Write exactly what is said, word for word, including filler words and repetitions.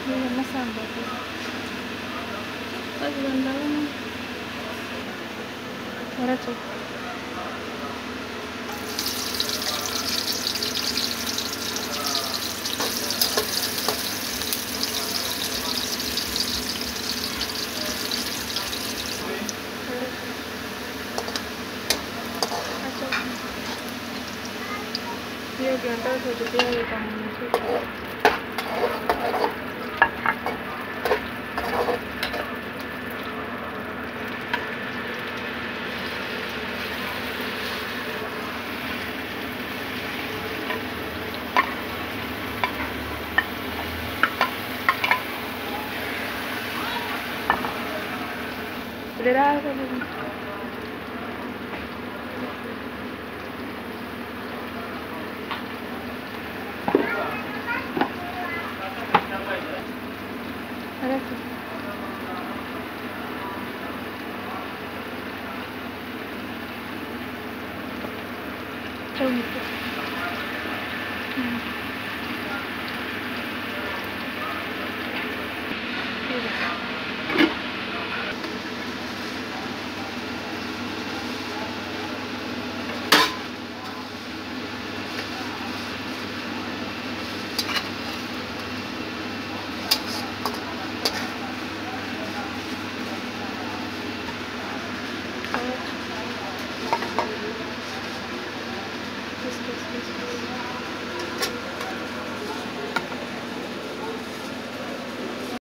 Iya, masambal tuh. Pag ganda naman. Diretso. Iya, ganda satu dia di tangan itu. Udah tadi. Ada tuh. Coba gitu. Hmm. Iya.